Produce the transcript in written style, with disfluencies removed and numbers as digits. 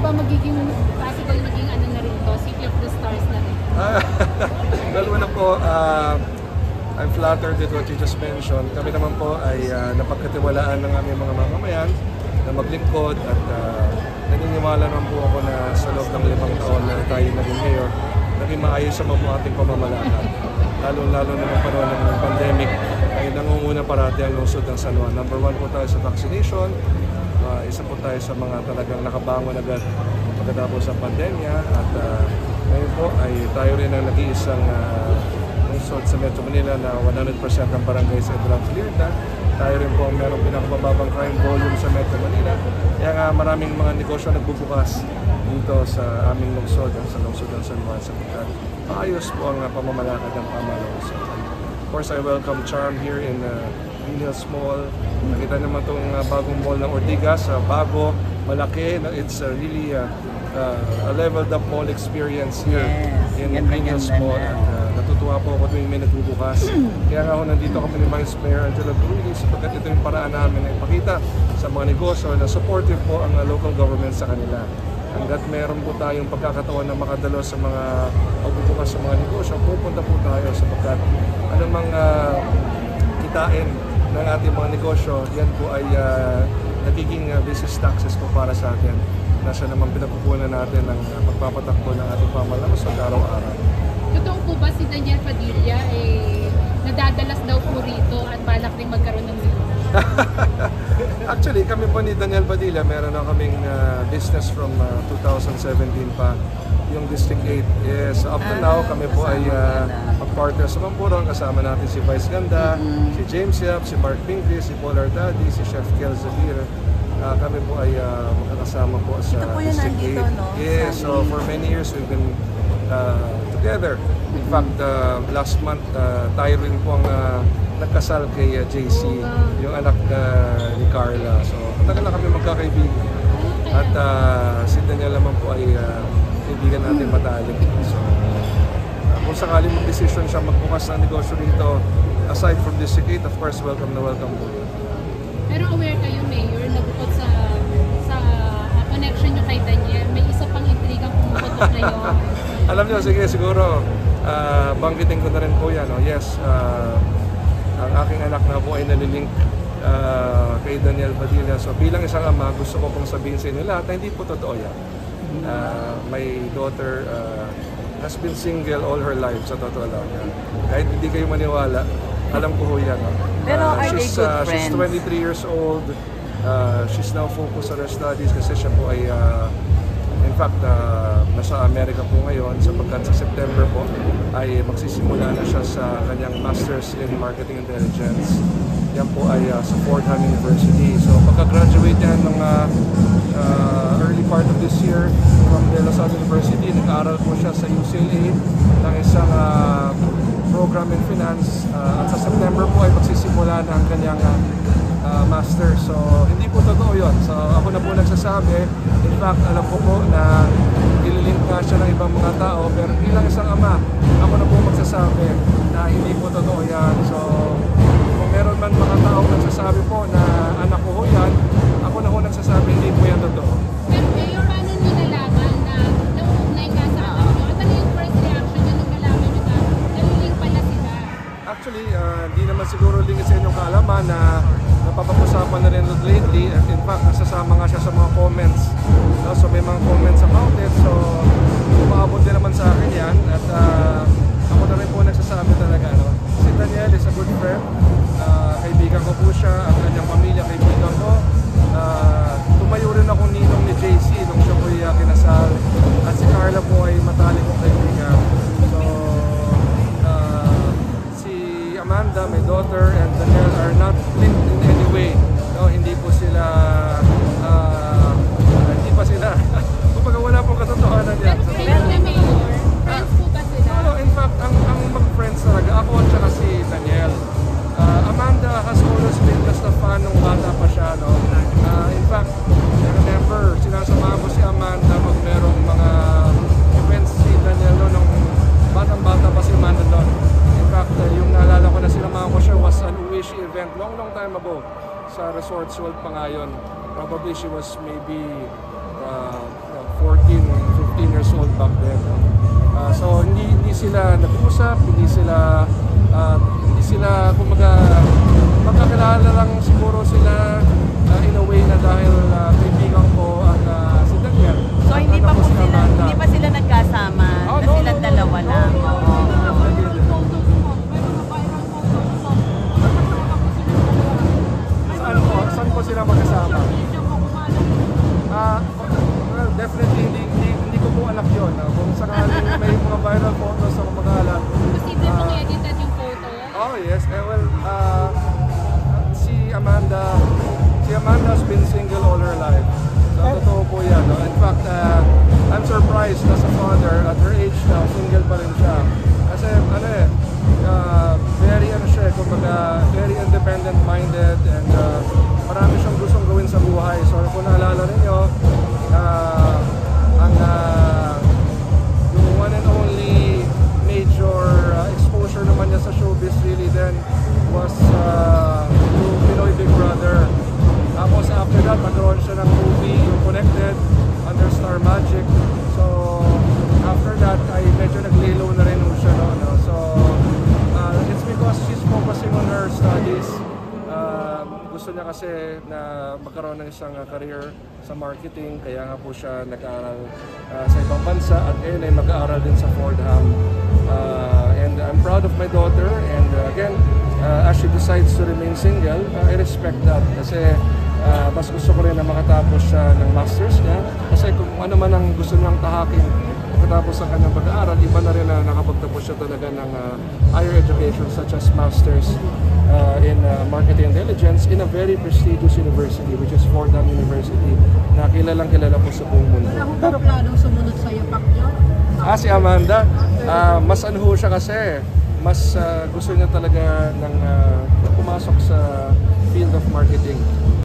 ba magiging possible maging ano na rin to, City of the Stars na rin? Well, una po, I'm flattered with what you just mentioned. Kami naman po ay napagkatiwalaan ng aming mga mamamayan na maglingkod at naniniwala naman po ako na sa loob ng 5 taon na tayo naging mayor, naging maayos sa mga ating pamamalakad. Lalo-lalo na ng panahon ng pandemic ay nangunguna parati ang lungsod ng San Juan. Number 1 po tayo sa vaccination, isa po tayo sa mga talagang nakabangon agad pagkatapos sa pandemya at ngayon po ay tayo rin ang nag-iisang lungsod sa Metro Manila na 100% ang barangay sa cleared na. Tayo rin po ang merong pinakabababang crime volume sa Metro Manila. Kaya nga maraming mga negosyo nagbubukas dito sa aming lungsod, sa lungsod ng San Juan sapagkat maayos po ang pamamalakad ng pamamalungsod. Of course, I welcome Charm here in Green Hills Mall. Nakita naman itong bagong mall ng Ortigas, bago, malaki. It's really a leveled up mall experience here in Green Hills Mall. Natutuwa po ako tuwing may nagbubukas. Kaya nga ako nandito kami ni Vice Mayor Angela Bruili sapagkat ito yung paraan namin na ipakita sa mga negosyo na supportive po ang local government sa kanila. Hanggat meron po tayong pagkakataon na makadalo sa mga pagbubukas sa mga negosyo, pupunta po tayo sapagkat anumang kitain ng ating mga negosyo, yan po ay nagiging business taxes po para sa atin. Nasa naman pinapupunan natin ng pagpapatakbo ng ating pamamalungsod araw-araw. Totoo po ba si Daniel Padilla nadadalas daw po rito at balak rin magkaroon ng mayor? Actually, kami po ni Daniel Padilla, meron na kaming business from 2017 pa, yung District 8. Yes, up to now, kami po ay mag-partner sa Mamburong. Kasama natin si Vice Ganda, si James Yap, si Mark Pinkley, si Paul Ardadi, si Chef Kel Zabir. Kami po ay makakasama po sa District 8. No? Yes, so for many years we've been together. In fact, last month, tayo rin po ang nagkasal kay JC, yung anak ni Carla. So, matagal na kami magkakaibigan. At si Daniel naman po ay kaibigan natin matalik. So, kung sakaling mag-decision siya magbukas ng negosyo dito, aside from District 8, of course, welcome na welcome po. Pero aware kayo, Mayor, na bukod sa connection nyo kay Daniel, may isa pang intrigang pumuputok ngayon. Alam nyo, sige, siguro, banggitin ko na rin po yan. No? Yes, ang aking anak na po ay nalilink kay Daniel Padilla. So bilang isang ama, gusto ko pong sabihin sa inyo lahat na hindi po totoo yan. My daughter has been single all her life, sa totoo lang. Kahit hindi kayo maniwala, alam ko ho yan. Pero are they good friends? She's 23 years old. She's now focused on her studies kasi siya po ay in fact, nasa Amerika po ngayon sapagkat sa September po ay magsisimula na siya sa kanyang Masters in Marketing Intelligence. Yan po ay sa Fordham University. So pagka-graduate yan ng early part of this year from De La Salle University, nag-aaral po siya sa UCLA ng isang program in finance. At sa September po ay magsisimula na ang kanyang master. So, hindi po totoo yun. So, ako na po nagsasabi. In fact, alam ko po na ililink nga siya ng ibang mga tao. Pero bilang isang ama, ako na po magsasabi na hindi po totoo yan. So, kung meron man mga tao nagsasabi po na anak ko ho yan, ako na po nagsasabi hindi po yan totoo. Pero Mayor, paano nyo nalaman na nauugnay ka sa anak nyo? At ano yung first reaction nyo nung nalaman nyo na nalilink pala sila? Actually, di naman siguro lingid sa inyong kaalaman na napapag-usapan na rin lately. At in fact, nasasama nga siya sa mga comments. No? So may mga comments about it. So umaabot din naman sa akin yan. At ako na rin po nagsasabi talaga. No? Si Daniel is a good friend. Kaibigan ko po siya. Ang kanyang pamilya, kaibigan ko. Tumayo rin akong ninong ni JC nung siya po kinasal. At si Carla po ay matalik kong kaibigan. So Amanda, my daughter, and Daniel are not linked in any way. No, hindi po sila, hindi pa sila, kumbaga wala pong katotohanan yan. Pero friends na Mayor, friends po ba sila? No, in fact, ang mag-friends talaga, ako at saka si Daniel. Amanda has always been just a fan nung bata pa siya. No? In fact, I remember, sinasamahan ko si Amanda mag merong mga events si Daniel no, nung batang-bata pa si Amanda doon. In fact, yung naalala ko na sinamahan ko siya was an Uwishi event long time ago sa Resorts World pa nga yun. Probably she was maybe 4 world back then. No? So hindi sila nag-usap, hindi sila kumbaga magkakilala lang siguro sila in a way na dahil kaibigan ko ang si Daniel. So hindi pa Tapos po si sila, Amanda. hindi pa sila nagkasama, Oh, na no, silang no, no, dalawa no, lang. no, no, Oo. no, no, no. Saan po sila magkasama? Well, definitely hindi ko po anak yun. Kung sakaling may mga viral photos ako mag-aalat. Posible pong edited yung photo. Oh yes, si Amanda's been single all her life. So totoo po yan. No? In fact, I'm surprised as a father at her age now, single pa rin siya. Kasi very independent minded and marami siyang gustong gawin sa buhay. So kung naalala ninyo, yung one and only major exposure naman niya sa showbiz really then was yung Pinoy Big Brother. Tapos after that, nagkaroon siya ng movie, yung Connected, under Star Magic. So after that, ay medyo naglilo na rin siya. No? So it's because she's focusing on her studies. Gusto niya kasi na magkaroon ng isang career sa marketing, kaya nga po siya nag-aaral sa ibang bansa at ngayon ay mag-aaral din sa Fordham. And I'm proud of my daughter and again, as she decides to remain single, I respect that kasi mas gusto ko rin na makatapos siya ng masters niya kasi kung ano man ang gusto niyang tahakin pagkatapos ng kanyang pag-aaral, iba na rin na nakapagtapos siya talaga ng higher education such as masters in marketing intelligence in a very prestigious university which is Fordham University na kilalang kilala po sa buong mundo. Wala ko ba planong sumunod sa yapak niyo? Si Amanda, mas ano ho siya kasi, mas gusto niya talaga ng pumasok sa field of marketing.